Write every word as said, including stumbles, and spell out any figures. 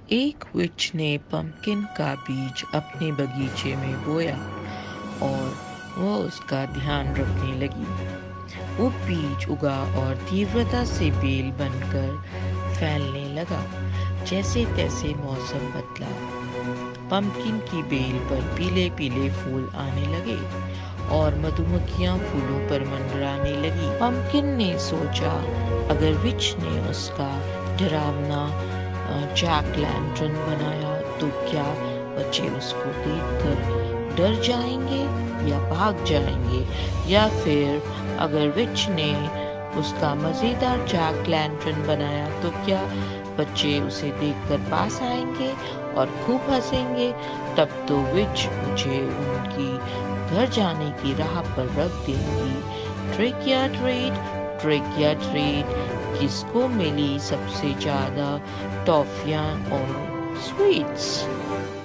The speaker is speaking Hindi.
एक विच ने पम्पकिन का बीज अपने बगीचे में बोया और वह उसका ध्यान रखने लगी। वो बीज उगा और तीव्रता से बेल बनकर फैलने लगा। जैसे तैसे मौसम बदला, पम्पकिन की बेल पर पीले पीले फूल आने लगे और मधुमक्खियां फूलों पर मंडराने लगी। पम्पकिन ने सोचा, अगर विच ने उसका डरावना जैक लैंटर्न बनाया तो क्या बच्चे उसको देखकर डर जाएंगे या भाग जाएंगे, या फिर अगर विच ने उसका मजेदार जैक लैंटर्न बनाया तो क्या बच्चे उसे देखकर पास आएंगे और खूब हंसेंगे। तब तो विच मुझे उनकी घर जाने की राह पर रख देंगी। ट्रिक या ट्रीट, ट्रिक या ट्रीट, किसको मिली सबसे ज्यादा टॉफियां और स्वीट्स?